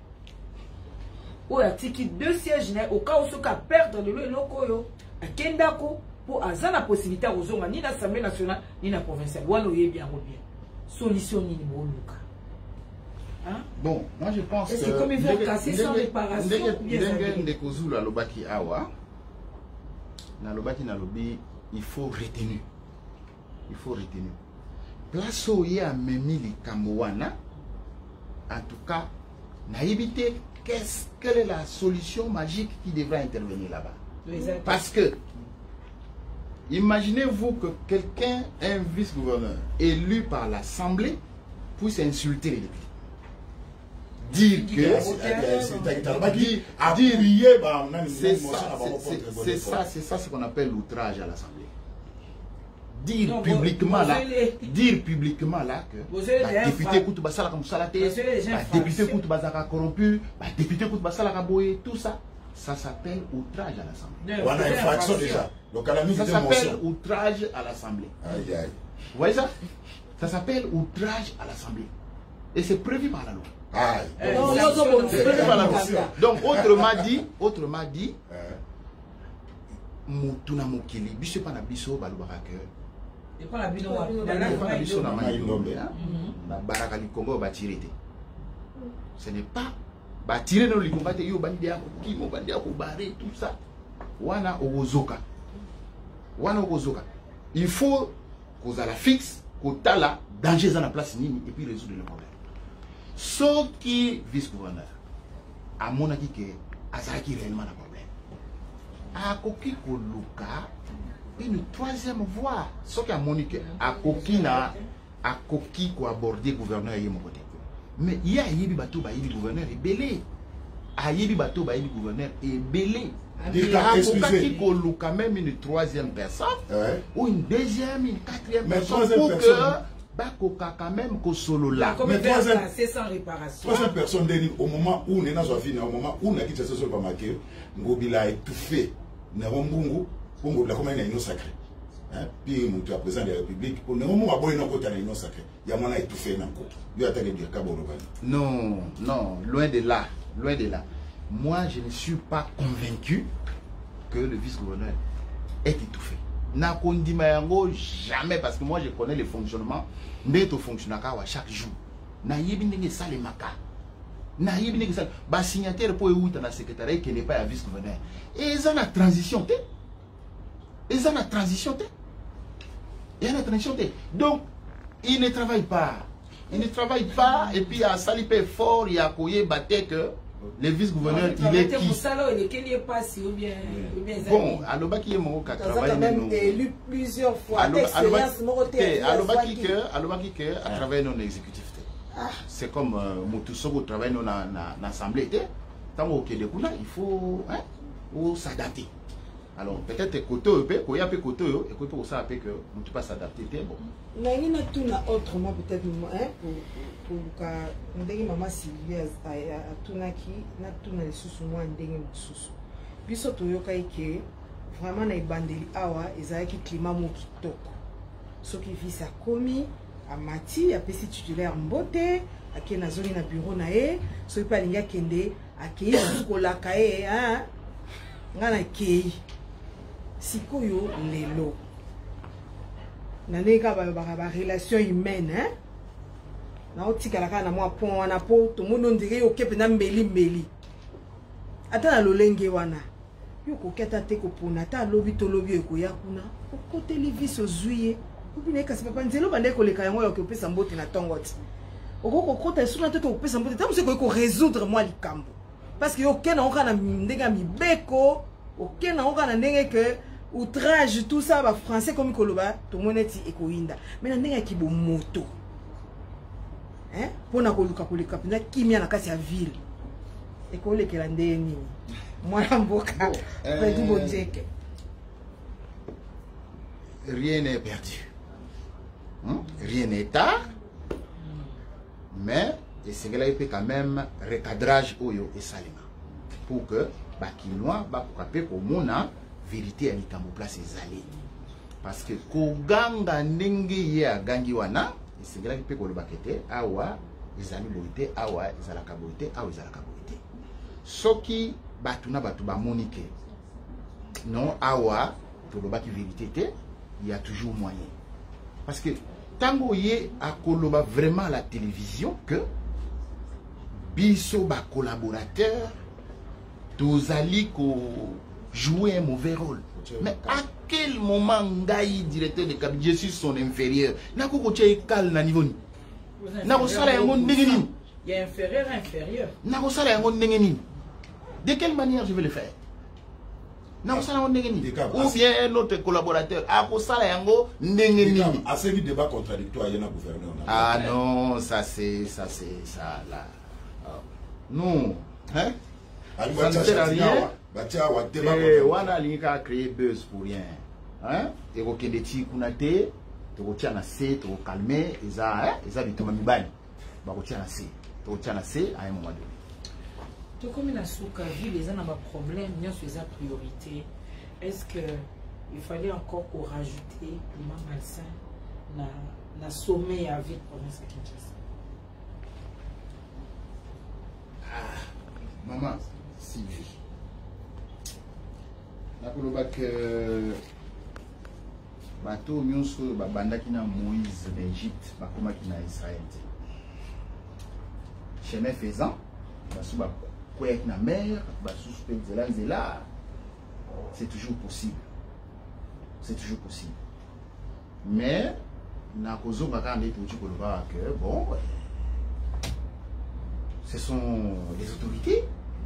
ou a tiki deux sièges au cas où ce cas perdre le loko yo à Kendako pour avoir la possibilité aux hommes ni l'Assemblée nationale ni la provinciale. Ou alors bien bien. Solution ni Moluka. Hein? Bon, moi je pense que. Est-ce que comme ils vont casser sans réparation? La lobaki awa, la lobaki na lobi, il faut retenir. Il faut retenir. Place où il y a Memili Kamouana, en tout cas, n'a évité qu'est-ce quelle est la solution magique qui devrait intervenir là-bas. Parce que, imaginez-vous que quelqu'un, un vice-gouverneur élu par l'Assemblée, puisse insulter les députés. Dire que... C'est ça, c'est ça ce qu'on appelle l'outrage à l'Assemblée. Dire non, publiquement vous, vous là, les... dire publiquement là que bah, député Koutou Basala comme ça la tête, député Koutou Basala corrompu, bah, député Koutou Basala boyé, tout ça, ça s'appelle outrage à l'Assemblée. On a une infraction déjà. Donc à la ça s'appelle outrage à l'Assemblée. Aïe aïe. Vous voyez ça? Ça s'appelle outrage à l'Assemblée. Et c'est prévu par la loi. Aïe. Eh, non, non, non, c'est prévu par la loi. Donc autrement dit, autrement dit, Moutuna Mokili, biso pas na biso balobaka que et pas la bino na baraka likongo batiré. Ce n'est pas batiré dans likongo te yo bandi ya ki mo bandi ya ko barrer tout ça. Wana ozoka. Wana ozoka. Il faut qu'on a la fixe, qu'on a la danger dans la place nini et puis résoudre le problème. Ce qui vice-gouverneur à mon avis que azaki réellement le problème. A koki ko luka une troisième voie. Ce qui a monique à Kokina, à Koki pour aborder le gouverneur et mon côté. Mais il y a Yibi Bato, le gouverneur est belé. À Yibi Bato, le gouverneur est belé. Il y a quand même une troisième personne, ouais. Ou une deuxième, une quatrième mais personne pour personne. Que Bakoka quand même que solo là. Mais troisième, c'est sans réparation. Troisième personne, au moment où Nena Zouafine, au moment où Naki Tchasso sur le Pamaké, Ngobila a étouffé Nerambungu. Congo la commune est sacré. Puis nous à présent de la République, on est au moment où on est sacré. Il y a moyen tout fait n'importe. Il y a attaqué du Kaboro. Non, non, loin de là, loin de là. Moi, je ne suis pas convaincu que le vice-gouverneur est étouffé. N'a qu'on dit jamais parce que moi je connais le fonctionnement. N'est au fonctionnaire chaque jour. N'a yébine ça les maca. N'a yébine ça. Bah signataire pour où dans la secrétariat qui n'est pas un vice-gouverneur. Et ils ont la transition. Ils ont la transition. Il y a la transition. Donc, ils ne travaillent pas. Ils ne travaillent pas. Et puis, à Salipé fort, il y a Koye Baté que le vice-gouverneur, il est qui? Bon, à l'Obaki est mon cas. Il a même élu plusieurs fois. À l'Obaki que, à travers non exécutif. C'est comme Moutousso qui travaille dans l'Assemblée. Tant qu'il y a il faut s'adapter. Alors peut-être côté peu, quand il y a peu côté, et côté pour ça que on ne peut pas s'adapter. Bon. Mais il y a tout autrement peut-être hein pour pour que ndenge maman Sylvie a tout na qui na tout na les sous moi ndenge sous. Biso to yoka que vraiment na ibandeli awa ezaki climat mo kitoko. Ce qui vit ça commis à Mati a pesi titulaire mbote a na zone na bureau na e so pas linga kende a ki ko la kae hein ngana ki sikoyo lelo naneka ba ba relation humaine hein na otikala kana mwa pon wana po to mono ndire yo kepe na mbeli mbeli ata na lolenge wana yo ko keta te ko pona ta lobi to lobi ko yakuna ko kote liviso zuye ubine kasi papa nzelo bande ko leka yango yo ko pesa mbote na tongoti okokokota esuna te kopesa mbote te mosu ekoki korésoudre mwa likambo parce que oke nango kaka na ndenge ya mibeko oke nango kaka na ndenge ke outrage tout ça bafrançais komi koloba tomoni eti ekoyinda me na ndenge ya kibomoto mpona koluka koleka mpenza kimia na kati ya ville ekolekela ndenge nini mwana mboka Freddy Bonjeke. Rien n'est perdu. Hein? Rien n'est tard. Mais il peut quand même recadrage oyo et salima pour que bakinois bakokape pour mona vérité à likambo place ezali parce que koganga ndenge ye agangi wana il peut ko lobakete awa ezali boité awa ezalaka boité awa ezalaka boité soki batuna batu ba monique non awa to lobaki vérité te il y a toujours moyen parce que tango ye akoloba vraiment à la télévision que biso ba collaborateur tozali ko jouer un mauvais rôle. Mais à quel moment ngai directeur de cabinet je suis son inférieur nako ko tchai kal na niveau ni nako sala yango ndenge nini il y a inférieur inférieur nako sala yango ndenge nini de quelle manière je vais le faire nako sala yango ndenge nini ou bien un autre collaborateur ako sala yango ndenge nini assez vite débat contradictoire il y a un gouverneur ah non ça c'est ça c'est ça là non hein ça ne sert à rien. Eh, wana linga créer buzz pour rien. Hein? Et ko kende ti kunate, to ko tia na C, to ko calmer, eza hein, eza bituma mibani. Ba ko tia na C, to ko tia na C à un moment donné. To comme na souka ville les na ba problème, bien sûr eza priorité. Est-ce que il fallait encore pour rajouter le malsain na na sommet à ville province à Kinshasa? Ah, maman, Sylvie. Nakoloba que bateau nyonso babandaki na Moïse d'Égypte bakomaki na Israël. Chemin faisant, basu ba kwek na mer, basu pe zela zela. C'est toujours possible. C'est toujours possible. Mais nakozo baka ndé tout koloba que bon ce sont les autorités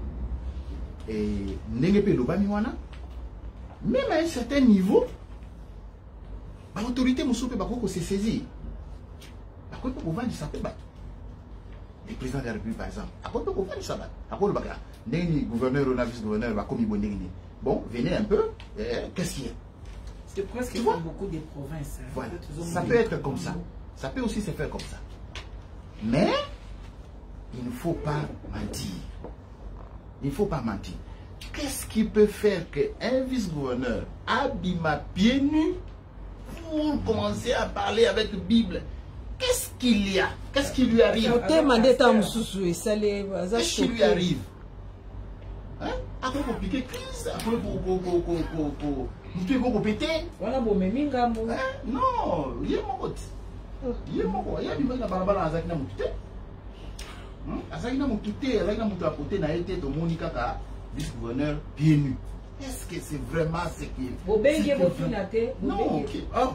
et n'engepe lobami wana. Même à un certain niveau, l'autorité m'a se saisir. À quoi peut vendre ça peut battre? Le président de la République, par exemple, à quoi peut vendre ça battre? À quoi le bagarre? N'est gouverneur ou vice-gouverneur va comme il bon, venez un peu, qu'est-ce qu'il y a? C'est presque comme beaucoup de provinces. Hein. Voilà, ça peut être comme ça. Ça peut aussi se faire comme ça. Mais, il ne faut pas mentir. Il ne faut pas mentir. Qu'est-ce qui peut faire qu'un vice-gouverneur abîma pieds nus pour commencer à parler avec la Bible? Qu'est-ce qu'il y a? Qu'est-ce qui lui arrive? Qu'est-ce qui lui arrive? Hein? Après pour piquer crise, après pour pour péter. Voilà bon mais mingambo. Non, il y a mon côté. Il y a mon côté. Il y a du monde à barabara à Zakina Moutouté. À Zakina Moutouté, à Zakina Moutouté n'a été de Monica vice-gouverneur pieds nus. Est-ce que c'est vraiment ce qu'il faut? Non, ok. Oh,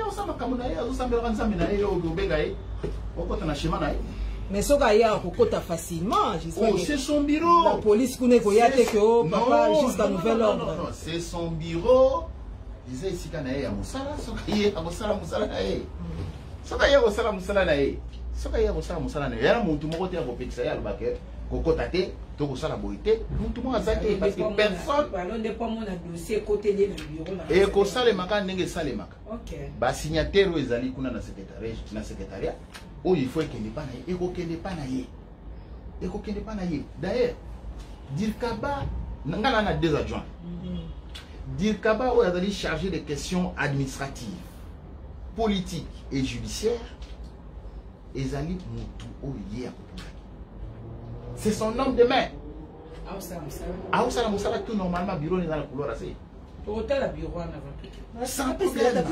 mais ce gars a facilement. Oh, c'est son bureau. La police connaît que papa jusqu'à nouvel ordre. Non, non, c'est son bureau. Il disait ici qu'il y a Moussala, il y a Moussala, Moussala, il y a Moussala, Moussala, il y a Moussala, Moussala, il y a Moussala, il Koko tate, toko sala boité, tout le monde a zaté parce que personne. Ballon de pomme on a dossier côté de bureau. Et ko sale maka nenge sale maka. OK. Ba signataire ezali kuna na secrétariat, na secrétariat. Oh il faut qu'il n'est pas na ye, eko kende pas na ye. Eko kende pas na ye. D'ailleurs, Dirkaba ngana na deux adjoints. Dirkaba o ezali chargé des questions administratives, politiques et judiciaires. Ezali mutu o ye akopula. C'est son homme de main. Ah, ça a tout normalement bureau dans la couleur assez. Hôtel à bureau en avant. Sans problème.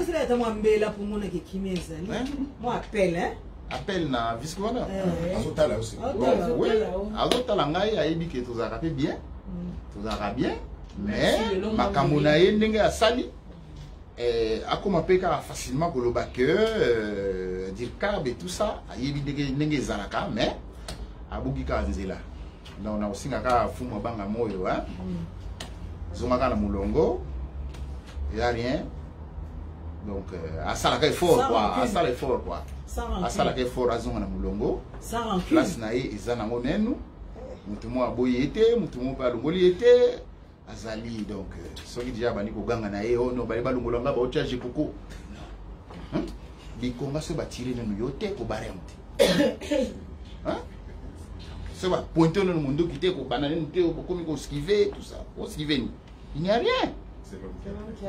Moi appelle hein. Appelle na vice-gouverneur. Azota là aussi. Oui. Azota là ngai a dit que tout a rappelé bien. Tout a bien. Mais makamuna ye ndenge asali. eh, akoma peka facilement koloba que euh, dire carb et tout ça ayebi ndenge ndenge zalaka mais abuki ka nzela donc na osinga ka fumo banga moyo hein zonga ka na mulongo y a rien donc euh, asala ka effort quoi asala effort quoi asala ka effort azonga na mulongo place na ye ezana ngonenu mutu mo aboyi ete mutu mo pa longoli ete azali donc soki déjà bani ko ganga na ye ono bali balongolanga ba ocharge koko hein bikonga se batire nenu yote ko baremte hein se ba pointer no mundo kite ko banane nte ko komi ko skiver tout ça ko skiver ni il n'y a rien.